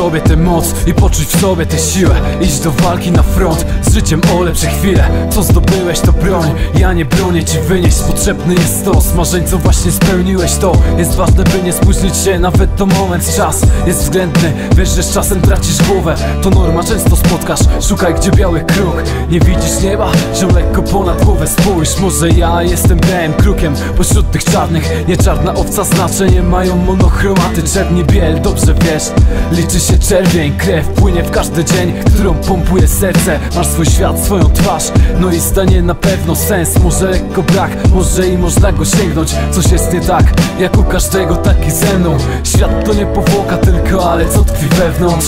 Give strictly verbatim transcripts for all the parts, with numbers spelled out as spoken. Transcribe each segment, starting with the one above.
sobie tę moc i poczuć w sobie tę siłę. Iść do walki na front z życiem o lepsze chwile. Co zdobyłeś to broń, ja nie bronię ci wynieść. Potrzebny jest stos marzeń, co właśnie spełniłeś. To jest ważne, by nie spóźnić się, nawet to moment. Czas jest względny, wiesz, że z czasem tracisz głowę. To norma, często spotkasz, szukaj gdzie biały kruk. Nie widzisz nieba, że lekko ponad głowę spójrz. Może ja jestem białym krukiem pośród tych czarnych. Nie czarna owca, znaczenie mają monochromaty. Czerni biel, dobrze wiesz, liczy się czerwień. Krew płynie w każdy dzień, którą pompuje serce. Masz swój świat, swoją twarz, no i stanie na pewno sens. Może lekko brak, może i można go sięgnąć. Coś jest nie tak, jak u każdego, tak i ze mną. Świat to nie powłoka tylko, ale co tkwi wewnątrz.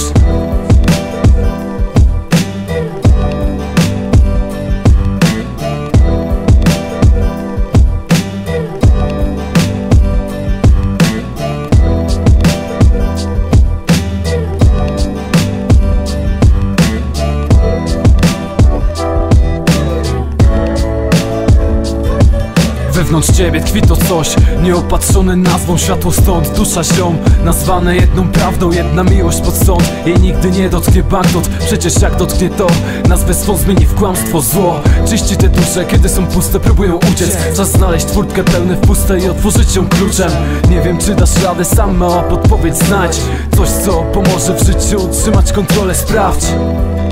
Wewnątrz ciebie tkwi to coś nieopatrzone nazwą. Światło stąd, dusza ziom, nazwane jedną prawdą. Jedna miłość pod sąd, jej nigdy nie dotknie banknot. Przecież jak dotknie to, nazwę swą zmieni w kłamstwo. Zło czyści te dusze, kiedy są puste, próbują uciec. Czas znaleźć furtkę pełne w puste i otworzyć ją kluczem. Nie wiem czy dasz radę, sam mała podpowiedź znajdź. Coś co pomoże w życiu utrzymać kontrolę, sprawdź.